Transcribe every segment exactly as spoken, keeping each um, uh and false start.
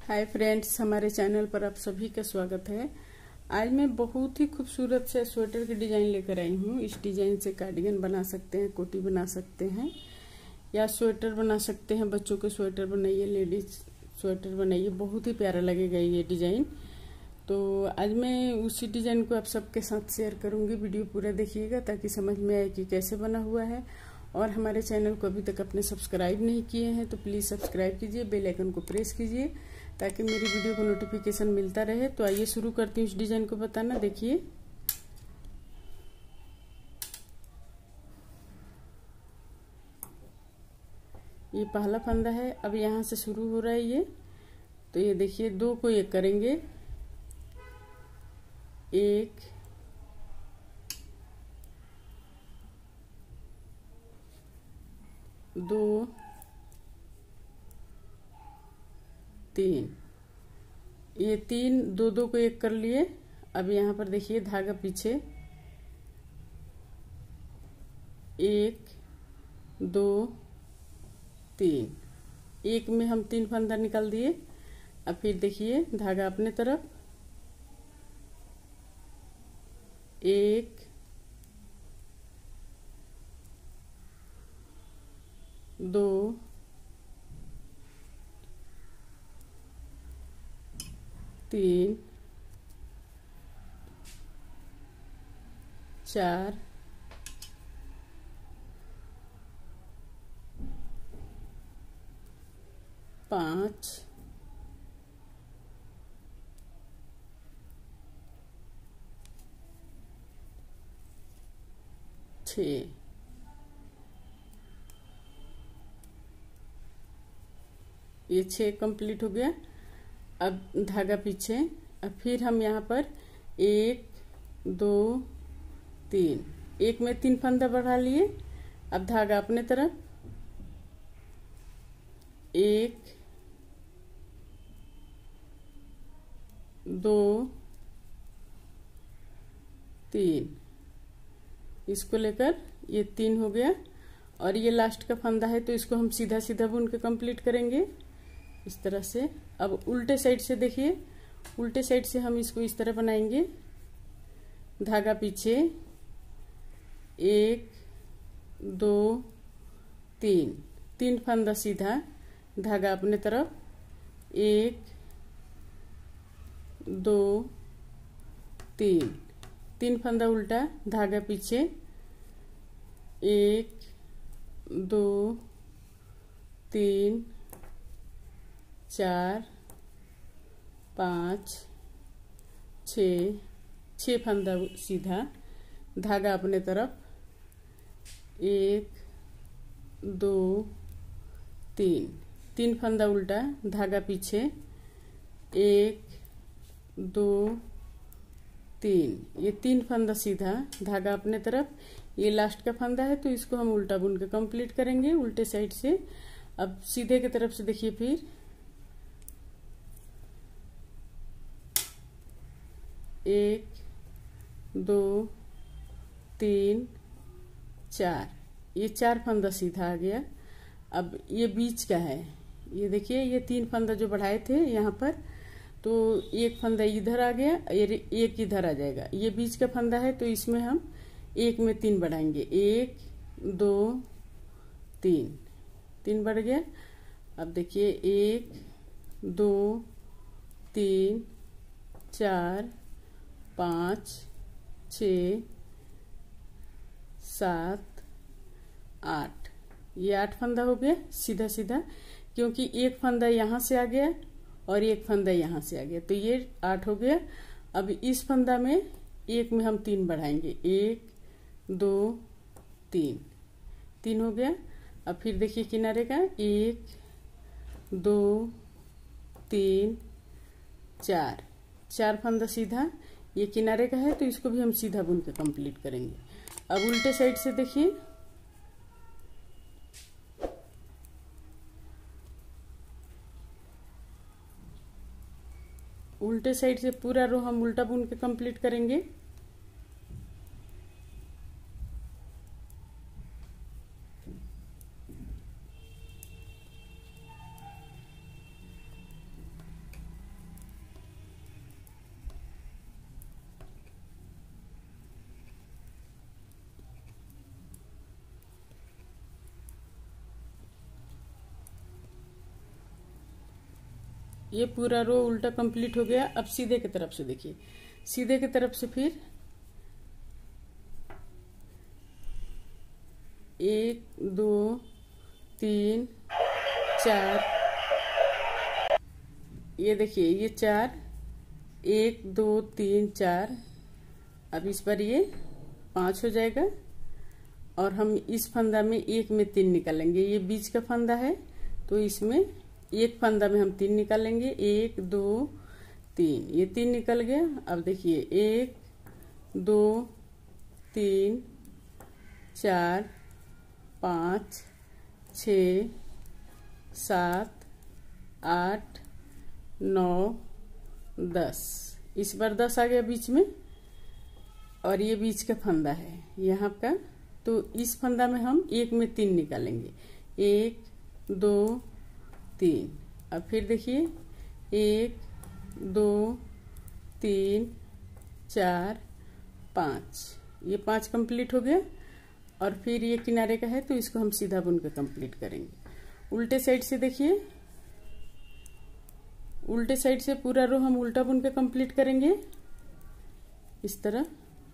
Hi friends, हमारे channel पर आप सभी का स्वागत है। आज मैं बहुत ही खूबसूरत से स्वेटर की डिजाइन लेकर आई हूँ। इस डिजाइन से कार्डिगन बना सकते हैं, कोटी बना सकते हैं या स्वेटर बना सकते हैं। बच्चों के स्वेटर बनाइए, लेडीज स्वेटर बनाइए, बहुत ही प्यारा लगेगा ये डिजाइन। तो आज मैं उसी डिजाइन को आप सबके साथ शेयर करूंगी। वीडियो पूरा देखिएगा ताकि समझ में आए कि कैसे बना हुआ है। और हमारे चैनल को अभी तक आपने सब्सक्राइब नहीं किए हैं तो प्लीज़ सब्सक्राइब कीजिए, बेल आइकन को प्रेस कीजिए ताकि मेरी वीडियो को नोटिफिकेशन मिलता रहे। तो आइए शुरू करती हूँ इस डिजाइन को बताना। देखिए, ये पहला फंदा है। अब यहाँ से शुरू हो रहा है ये। तो ये देखिए, दो को एक करेंगे, एक दो तीन, ये तीन दो दो को एक कर लिए। अब यहाँ पर देखिए धागा पीछे, एक दो तीन, एक में हम तीन फंदा निकाल दिए। अब फिर देखिए धागा अपने तरफ, एक दो तीन चार पाँच छ, ये छह कंप्लीट हो गया। अब धागा पीछे। अब फिर हम यहाँ पर एक दो तीन, एक में तीन फंदा बढ़ा लिए। अब धागा अपने तरफ, एक दो तीन, इसको लेकर ये तीन हो गया। और ये लास्ट का फंदा है तो इसको हम सीधा सीधा बुन के कंप्लीट करेंगे इस तरह से। अब उल्टे साइड से देखिए, उल्टे साइड से हम इसको इस तरह बनाएंगे। धागा पीछे, एक दो तीन, तीन फंदा सीधा, धागा अपने तरफ, एक दो तीन, तीन फंदा उल्टा, धागा पीछे, एक दो तीन चार पाँच छ, छः फंदा सीधा, धागा अपने तरफ, एक दो तीन, तीन फंदा उल्टा, धागा पीछे, एक दो तीन, ये तीन फंदा सीधा, धागा अपने तरफ। ये लास्ट का फंदा है तो इसको हम उल्टा बुन के कंप्लीट करेंगे उल्टे साइड से। अब सीधे की तरफ से देखिए, फिर एक दो तीन चार, ये चार फंदा सीधा आ गया। अब ये बीच का है, ये देखिए, ये तीन फंदा जो बढ़ाए थे यहाँ पर, तो एक फंदा इधर आ गया, एक इधर आ जाएगा। ये बीच का फंदा है तो इसमें हम एक में तीन बढ़ाएंगे, एक दो तीन, तीन बढ़ गया। अब देखिए, एक दो तीन चार पाँच छ सात आठ, ये आठ फंदा हो गया सीधा सीधा, क्योंकि एक फंदा यहाँ से आ गया और एक फंदा यहाँ से आ गया, तो ये आठ हो गया। अब इस फंदा में एक में हम तीन बढ़ाएंगे, एक दो तीन, तीन हो गया। अब फिर देखिए किनारे का, एक दो तीन चार, चार फंदा सीधा, ये किनारे का है तो इसको भी हम सीधा बुन के कंप्लीट करेंगे। अब उल्टे साइड से देखिए, उल्टे साइड से पूरा रो हम उल्टा बुन के कंप्लीट करेंगे। ये पूरा रो उल्टा कंप्लीट हो गया। अब सीधे की तरफ से देखिए, सीधे की तरफ से फिर एक दो तीन चार, ये देखिए ये चार, एक दो तीन चार। अब इस पर ये पांच हो जाएगा और हम इस फंदा में एक में तीन निकालेंगे। ये बीच का फंदा है तो इसमें एक फंदा में हम तीन निकालेंगे, एक दो तीन, ये तीन निकल गया। अब देखिए एक दो तीन चार पाँच छ सात आठ नौ दस, इस बार दस आ गया बीच में और ये बीच का फंदा है यहाँ का, तो इस फंदा में हम एक में तीन निकालेंगे, एक दो तीन। अब फिर देखिए एक दो तीन चार पाँच, ये पांच कंप्लीट हो गया और फिर ये किनारे का है तो इसको हम सीधा बुन के कंप्लीट करेंगे। उल्टे साइड से देखिए, उल्टे साइड से पूरा रो हम उल्टा बुन के कंप्लीट करेंगे इस तरह।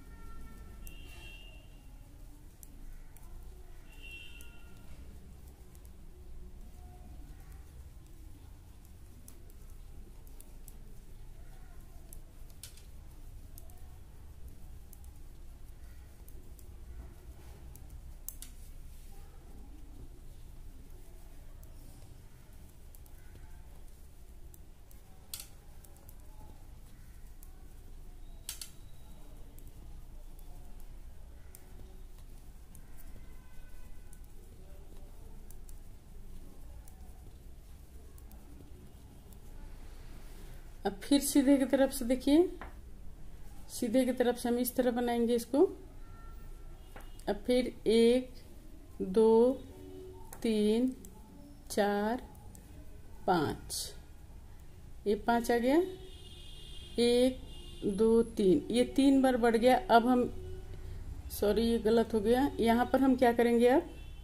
अब फिर सीधे की तरफ से देखिए, सीधे की तरफ से हम इस तरह बनाएंगे इसको। अब फिर एक दो तीन चार पाँच, ये पाँच आ गया, एक दो तीन, ये तीन बार बढ़ गया। अब हम, सॉरी ये गलत हो गया, यहाँ पर हम क्या करेंगे अब,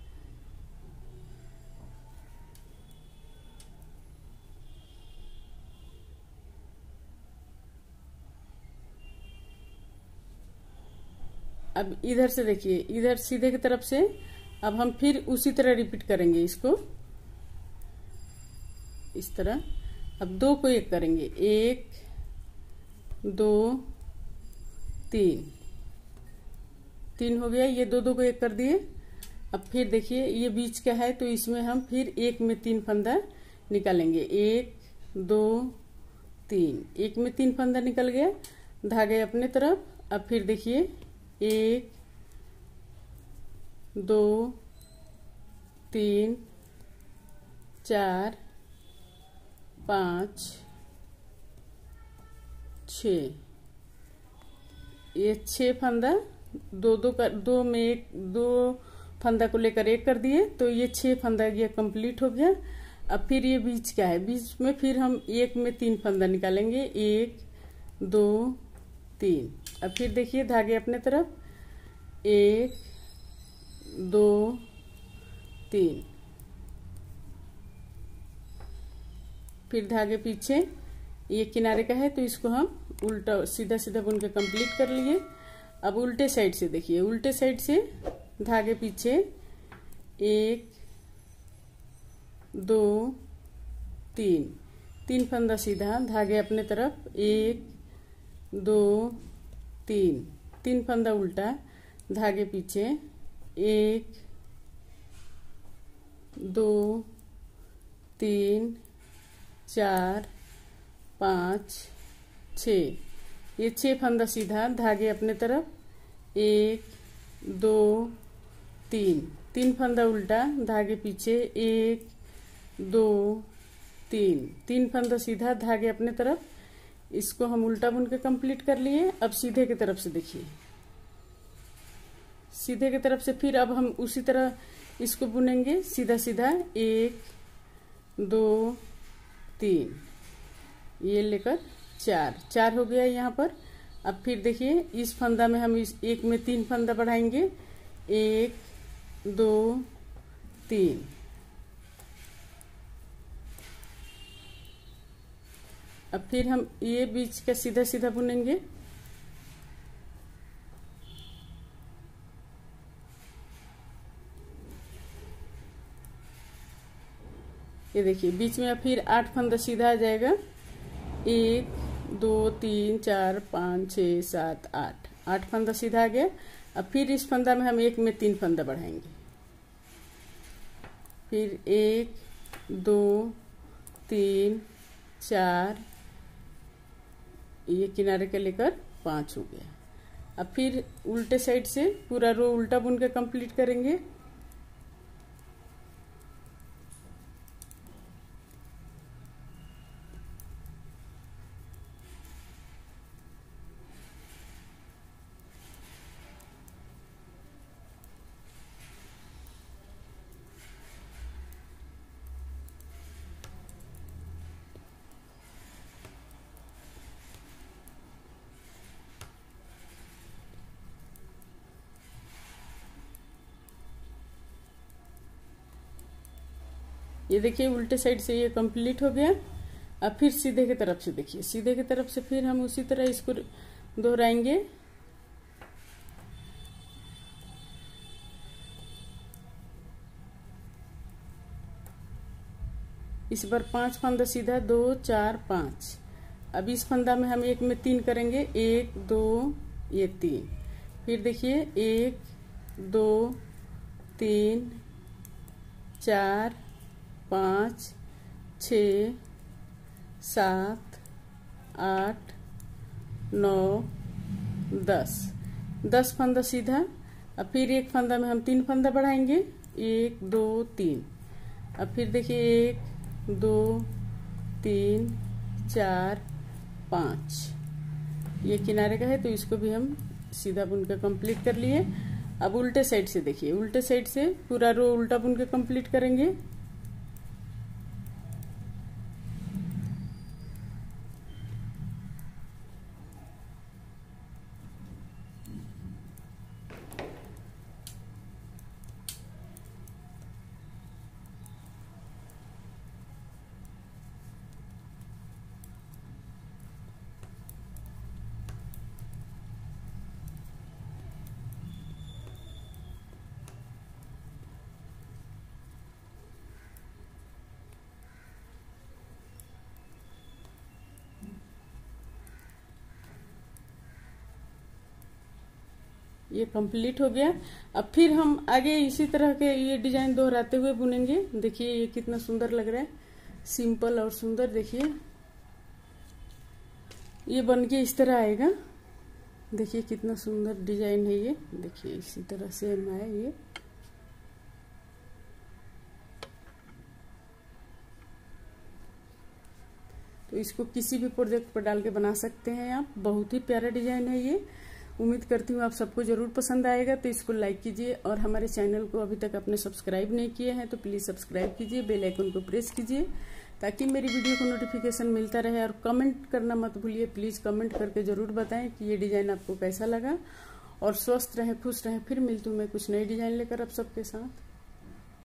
अब इधर से देखिए, इधर सीधे की तरफ से अब हम फिर उसी तरह रिपीट करेंगे इसको इस तरह। अब दो को एक करेंगे, एक दो तीन, तीन हो गया, ये दो दो को एक कर दिए। अब फिर देखिए ये बीच का है तो इसमें हम फिर एक में तीन फंदा निकालेंगे, एक दो तीन, एक में तीन फंदा निकल गया, धागे अपने तरफ। अब फिर देखिए एक दो तीन चार पाँच छ, ये छह फंदा, दो दो कर, दो में एक, दो फंदा को लेकर एक कर दिए तो ये छह फंदा ये कंप्लीट हो गया। अब फिर ये बीच का है, बीच में फिर हम एक में तीन फंदा निकालेंगे, एक दो तीन। अब फिर देखिए धागे अपने तरफ, एक दो तीन, फिर धागे पीछे, ये किनारे का है तो इसको हम उल्टा सीधा सीधा बुन के कंप्लीट कर लिए। अब उल्टे साइड से देखिए, उल्टे साइड से धागे पीछे, एक दो तीन, तीन फंदा सीधा, धागे अपने तरफ, एक दो तीन, तीन फंदा उल्टा, धागे पीछे, एक दो तीन चार पाँच छ, ये छह फंदा सीधा, धागे अपने तरफ, एक दो तीन, तीन फंदा उल्टा, धागे पीछे, एक दो तीन, तीन फंदा सीधा, धागे अपने तरफ। इसको हम उल्टा बुन के कंप्लीट कर लिए। अब सीधे की तरफ से देखिए, सीधे की तरफ से फिर अब हम उसी तरह इसको बुनेंगे सीधा सीधा, एक दो तीन, ये लेकर चार, चार हो गया यहाँ पर। अब फिर देखिए इस फंदा में हम इस एक में तीन फंदा बढ़ाएंगे, एक दो तीन, अब फिर हम ये बीच का सीधा सीधा बुनेंगे। ये देखिए बीच में अब फिर आठ फंदा सीधा आ जाएगा। एक दो तीन चार पाँच छः सात आठ, आठ फंदा सीधा आ गया। अब फिर इस फंदा में हम एक में तीन फंदा बढ़ाएंगे। फिर एक दो तीन चार, ये किनारे का लेकर पाँच हो गया। अब फिर उल्टे साइड से पूरा रो उल्टा बुन के कंप्लीट करेंगे। ये देखिए उल्टे साइड से ये कंप्लीट हो गया। अब फिर सीधे की तरफ से देखिए, सीधे की तरफ से फिर हम उसी तरह इसको दोहराएंगे। इस बार पांच फंदा सीधा, दो चार पांच। अब इस फंदा में हम एक में तीन करेंगे, एक दो ये तीन। फिर देखिए एक दो तीन चार पाँच छ सात आठ नौ दस, दस फंदा सीधा। अब फिर एक फंदा में हम तीन फंदा बढ़ाएंगे, एक दो तीन। अब फिर देखिए एक दो तीन चार पाँच, ये किनारे का है तो इसको भी हम सीधा बुन के कंप्लीट कर लिए। अब उल्टे साइड से देखिए, उल्टे साइड से पूरा रो उल्टा बुन के कंप्लीट करेंगे। ये कंप्लीट हो गया। अब फिर हम आगे इसी तरह के ये डिजाइन दोहराते हुए बुनेंगे। देखिए ये कितना सुंदर लग रहा है, सिंपल और सुंदर। देखिए ये बनके इस तरह आएगा। देखिए कितना सुंदर डिजाइन है ये। देखिए इसी तरह से है ये। तो इसको किसी भी प्रोजेक्ट पर डाल के बना सकते हैं आप। बहुत ही प्यारा डिजाइन है ये। उम्मीद करती हूँ आप सबको जरूर पसंद आएगा। तो इसको लाइक कीजिए और हमारे चैनल को अभी तक आपने सब्सक्राइब नहीं किए हैं तो प्लीज़ सब्सक्राइब कीजिए, बेल आइकन को प्रेस कीजिए ताकि मेरी वीडियो को नोटिफिकेशन मिलता रहे। और कमेंट करना मत भूलिए, प्लीज़ कमेंट करके ज़रूर बताएं कि ये डिज़ाइन आपको कैसा लगा। और स्वस्थ रहें, खुश रहें। फिर मिलती हूँ मैं कुछ नई डिज़ाइन लेकर आप सबके साथ।